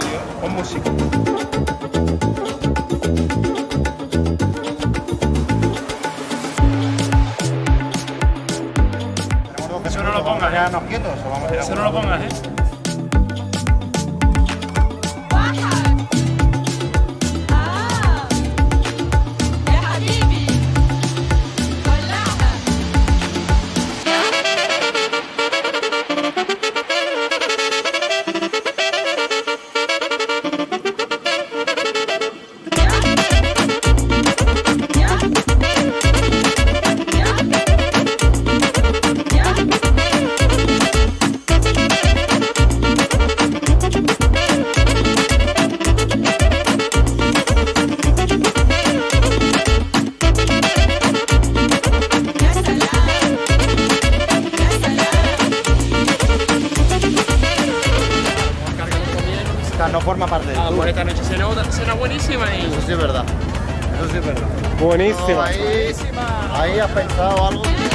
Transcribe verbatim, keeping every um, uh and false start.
audio con música. Eso no lo pongas, ya nos quietos o vamos a ir a... Eso no lo pongas, ¿eh? No forma parte del ah, tour. Por esta noche cena, cena buenísima y... Eso sí es verdad. Eso sí es verdad. Buenísima. No, ahí, ahí has pensado algo.